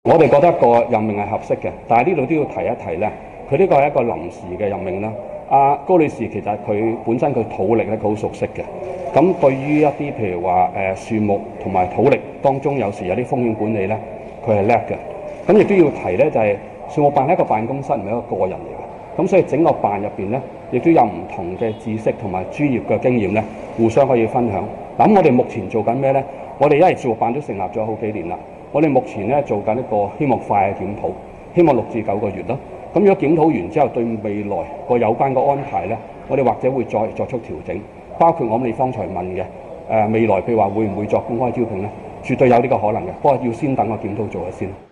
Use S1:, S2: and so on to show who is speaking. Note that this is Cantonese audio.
S1: 我哋覺得個任命係合適嘅，但係呢度都要提一提咧，佢呢個係一個臨時嘅任命啦。高女士其實佢本身佢土力咧，佢好熟悉嘅。咁對於一啲譬如話樹木同埋土力當中有時有啲風險管理咧，佢係叻嘅。咁亦都要提咧，就係樹木辦係一個辦公室，唔係一個個人嚟嘅。咁所以整個辦入邊咧，亦都有唔同嘅知識同埋專業嘅經驗咧，互相可以分享。咁我哋目前做緊咩咧？我哋因為樹木辦都成立咗好幾年啦，我哋目前咧做緊一個希望快嘅檢討，希望6至9個月咯。咁如果檢討完之後，對未來個有關嘅安排咧，我哋或者會再作出調整，包括我哋方才問嘅未來譬如話會唔會作公開招聘咧，絕對有呢個可能嘅，不過要先等個檢討做咗先。